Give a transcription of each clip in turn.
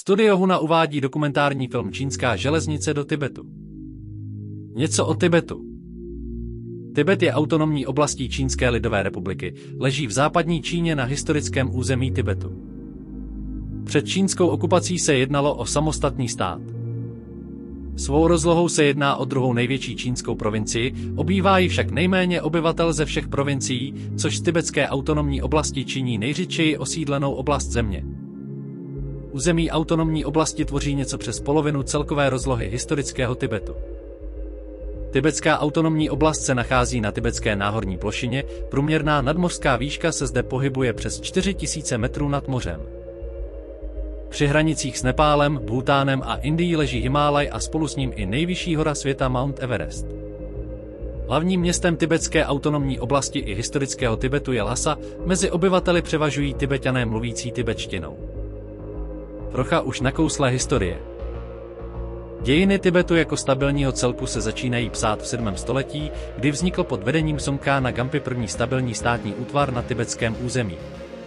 Studio Huna uvádí dokumentární film Čínská železnice do Tibetu. Něco o Tibetu. Tibet je autonomní oblastí Čínské lidové republiky, leží v západní Číně na historickém území Tibetu. Před čínskou okupací se jednalo o samostatný stát. Svou rozlohou se jedná o druhou největší čínskou provincii, obývá ji však nejméně obyvatel ze všech provincií, což z tibetské autonomní oblasti činí nejřidčeji osídlenou oblast země. Území autonomní oblasti tvoří něco přes polovinu celkové rozlohy historického Tibetu. Tibetská autonomní oblast se nachází na tibetské náhorní plošině, průměrná nadmořská výška se zde pohybuje přes 4000 metrů nad mořem. Při hranicích s Nepálem, Bhútánem a Indií leží Himálaj a spolu s ním i nejvyšší hora světa Mount Everest. Hlavním městem tibetské autonomní oblasti i historického Tibetu je Lhasa, mezi obyvateli převažují Tibetané mluvící tibetštinou. Trocha už nakousla historie. Dějiny Tibetu jako stabilního celku se začínají psát v 7. století, kdy vznikl pod vedením Somkhána Gampy první stabilní státní útvar na tibetském území.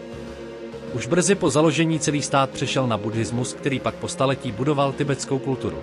Už brzy po založení celý stát přešel na buddhismus, který pak po staletí budoval tibetskou kulturu.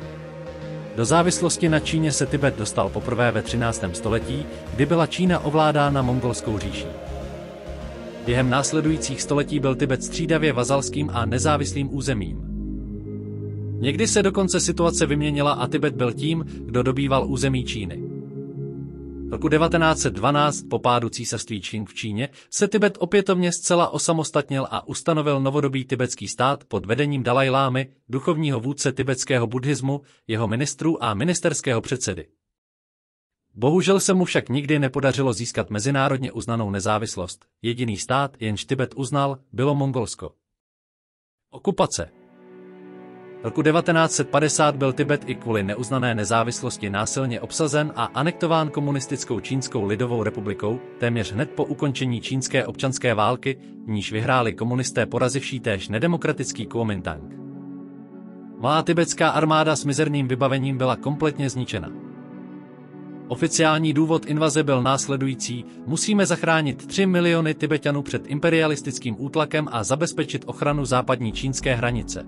Do závislosti na Číně se Tibet dostal poprvé ve 13. století, kdy byla Čína ovládána Mongolskou říší. Během následujících století byl Tibet střídavě vazalským a nezávislým územím. Někdy se dokonce situace vyměnila a Tibet byl tím, kdo dobýval území Číny. Roku 1912 po pádu císařství Čching v Číně se Tibet opětovně zcela osamostatnil a ustanovil novodobý tibetský stát pod vedením Dalajlámy, duchovního vůdce tibetského buddhismu, jeho ministrů a ministerského předsedy. Bohužel se mu však nikdy nepodařilo získat mezinárodně uznanou nezávislost. Jediný stát, jenž Tibet uznal, bylo Mongolsko. Okupace. Roku 1950 byl Tibet i kvůli neuznané nezávislosti násilně obsazen a anektován komunistickou Čínskou lidovou republikou, téměř hned po ukončení čínské občanské války, v níž vyhráli komunisté porazivší též nedemokratický Kuomintang. Malá tibetská armáda s mizerným vybavením byla kompletně zničena. Oficiální důvod invaze byl následující: musíme zachránit 3 miliony Tibeťanů před imperialistickým útlakem a zabezpečit ochranu západní čínské hranice.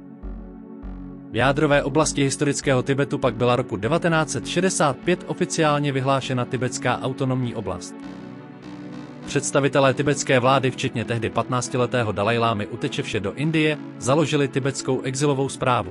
V jádrové oblasti historického Tibetu pak byla roku 1965 oficiálně vyhlášena tibetská autonomní oblast. Představitelé tibetské vlády, včetně tehdy 15letého Dalajlámy Utečevše do Indie, založili tibetskou exilovou správu.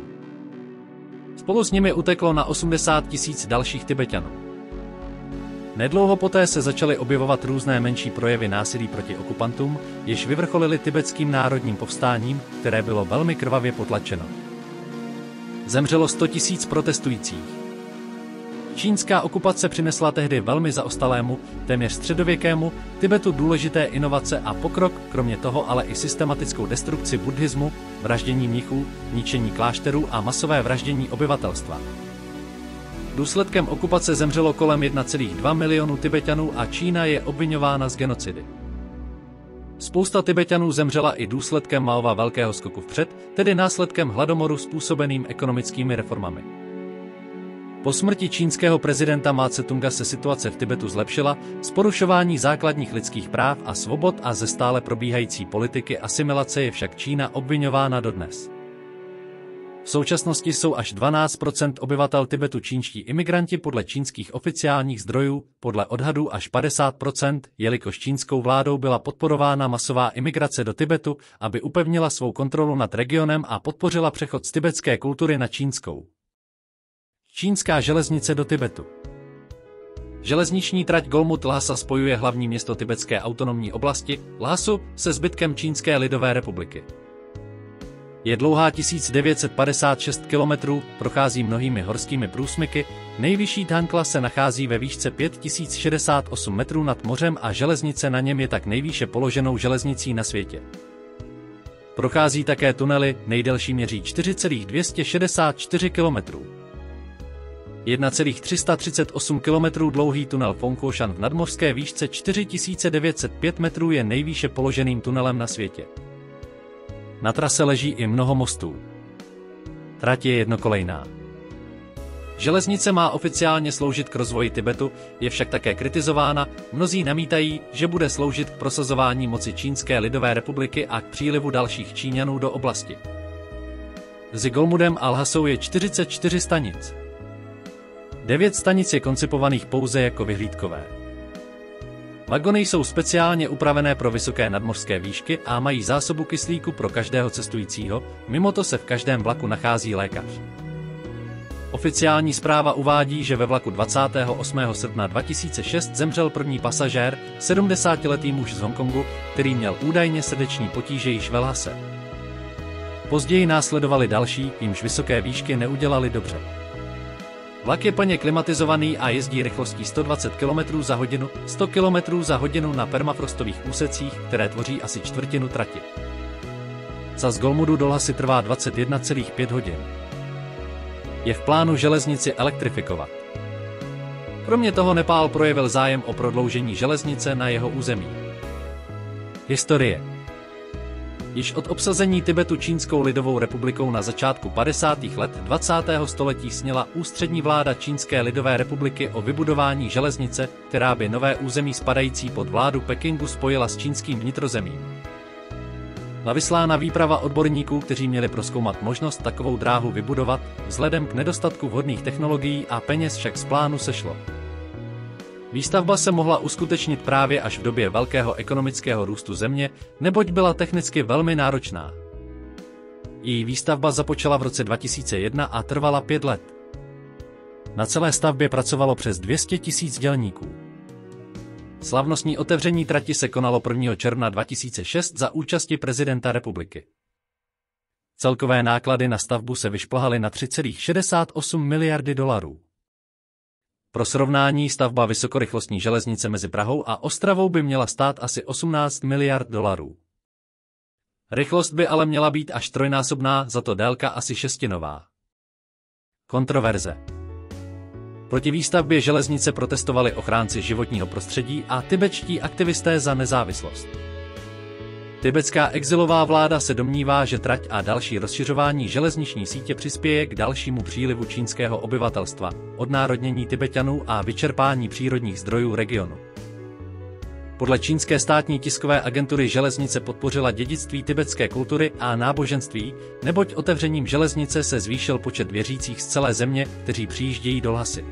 Spolu s nimi uteklo na 80 000 dalších Tibeťanů. Nedlouho poté se začaly objevovat různé menší projevy násilí proti okupantům, jež vyvrcholily tibetským národním povstáním, které bylo velmi krvavě potlačeno. Zemřelo 100 000 protestujících. Čínská okupace přinesla tehdy velmi zaostalému, téměř středověkému Tibetu důležité inovace a pokrok, kromě toho ale i systematickou destrukci buddhismu, vraždění mnichů, ničení klášterů a masové vraždění obyvatelstva. Důsledkem okupace zemřelo kolem 1,2 milionu Tibeťanů a Čína je obviňována z genocidy. Spousta Tibeťanů zemřela i důsledkem Maova velkého skoku vpřed, tedy následkem hladomoru způsobeným ekonomickými reformami. Po smrti čínského prezidenta Mao Tse-tunga se situace v Tibetu zlepšila, z porušování základních lidských práv a svobod a ze stále probíhající politiky asimilace je však Čína obviňována dodnes. V současnosti jsou až 12% obyvatel Tibetu čínští imigranti podle čínských oficiálních zdrojů, podle odhadů až 50%, jelikož čínskou vládou byla podporována masová imigrace do Tibetu, aby upevnila svou kontrolu nad regionem a podpořila přechod z tibetské kultury na čínskou. Čínská železnice do Tibetu. Železniční trať Golmud-Lhasa spojuje hlavní město tibetské autonomní oblasti, Lhasu, se zbytkem Čínské lidové republiky. Je dlouhá 1956 km, prochází mnohými horskými průsmyky, nejvyšší Thankla se nachází ve výšce 5068 metrů nad mořem a železnice na něm je tak nejvýše položenou železnicí na světě. Prochází také tunely, nejdelší měří 4,264 km. 1,338 km dlouhý tunel Fenghuoshan v nadmořské výšce 4905 metrů je nejvýše položeným tunelem na světě. Na trase leží i mnoho mostů. Trať je jednokolejná. Železnice má oficiálně sloužit k rozvoji Tibetu, je však také kritizována, mnozí namítají, že bude sloužit k prosazování moci Čínské lidové republiky a k přílivu dalších Číňanů do oblasti. Mezi Golmudem a Lhasou je 44 stanic. 9 stanic je koncipovaných pouze jako vyhlídkové. Vagony jsou speciálně upravené pro vysoké nadmořské výšky a mají zásobu kyslíku pro každého cestujícího, mimo to se v každém vlaku nachází lékař. Oficiální zpráva uvádí, že ve vlaku 28. srpna 2006 zemřel první pasažér, 70-letý muž z Hongkongu, který měl údajně srdeční potíže již ve Lhase. Později následovali další, jimž vysoké výšky neudělali dobře. Vlak je plně klimatizovaný a jezdí rychlostí 120 km za hodinu, 100 km za hodinu na permafrostových úsecích, které tvoří asi čtvrtinu trati. Z Golmudu do Lhasy trvá 21,5 hodin. Je v plánu železnici elektrifikovat. Kromě toho Nepál projevil zájem o prodloužení železnice na jeho území. Historie. Již od obsazení Tibetu Čínskou lidovou republikou na začátku 50. let 20. století sněla ústřední vláda Čínské lidové republiky o vybudování železnice, která by nové území spadající pod vládu Pekingu spojila s čínským vnitrozemím. Byla vyslána výprava odborníků, kteří měli prozkoumat možnost takovou dráhu vybudovat, vzhledem k nedostatku vhodných technologií a peněz však z plánu sešlo. Výstavba se mohla uskutečnit právě až v době velkého ekonomického růstu země, neboť byla technicky velmi náročná. Její výstavba započala v roce 2001 a trvala 5 let. Na celé stavbě pracovalo přes 200 000 dělníků. Slavnostní otevření trati se konalo 1. června 2006 za účasti prezidenta republiky. Celkové náklady na stavbu se vyšplhaly na 3,68 miliardy dolarů. Pro srovnání, stavba vysokorychlostní železnice mezi Prahou a Ostravou by měla stát asi 18 miliard dolarů. Rychlost by ale měla být až trojnásobná, za to délka asi šestinová. Kontroverze. Proti výstavbě železnice protestovali ochránci životního prostředí a tibetští aktivisté za nezávislost. Tibetská exilová vláda se domnívá, že trať a další rozšiřování železniční sítě přispěje k dalšímu přílivu čínského obyvatelstva, odnárodnění Tibeťanů a vyčerpání přírodních zdrojů regionu. Podle čínské státní tiskové agentury železnice podpořila dědictví tibetské kultury a náboženství, neboť otevřením železnice se zvýšil počet věřících z celé země, kteří přijíždějí do Lhasy.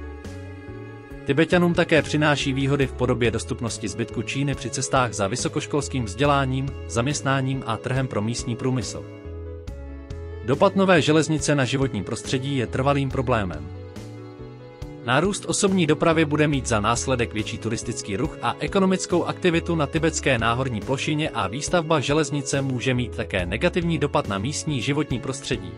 Tibeťanům také přináší výhody v podobě dostupnosti zbytku Číny při cestách za vysokoškolským vzděláním, zaměstnáním a trhem pro místní průmysl. Dopad nové železnice na životní prostředí je trvalým problémem. Nárůst osobní dopravy bude mít za následek větší turistický ruch a ekonomickou aktivitu na tibetské náhorní plošině a výstavba železnice může mít také negativní dopad na místní životní prostředí.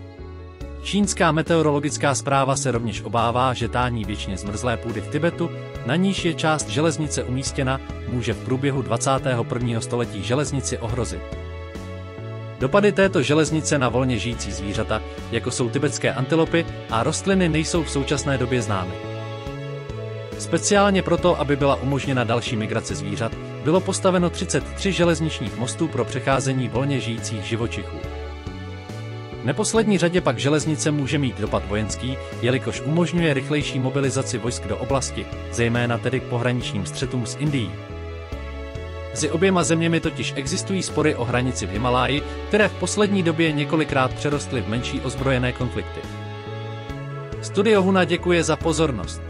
Čínská meteorologická správa se rovněž obává, že tání věčně zmrzlé půdy v Tibetu, na níž je část železnice umístěna, může v průběhu 21. století železnici ohrozit. Dopady této železnice na volně žijící zvířata, jako jsou tibetské antilopy a rostliny, nejsou v současné době známy. Speciálně proto, aby byla umožněna další migrace zvířat, bylo postaveno 33 železničních mostů pro přecházení volně žijících živočichů. V neposlední řadě pak železnice může mít dopad vojenský, jelikož umožňuje rychlejší mobilizaci vojsk do oblasti, zejména tedy k pohraničním střetům s Indií. Mezi oběma zeměmi totiž existují spory o hranici v Himaláji, které v poslední době několikrát přerostly v menší ozbrojené konflikty. Studio Huna děkuje za pozornost.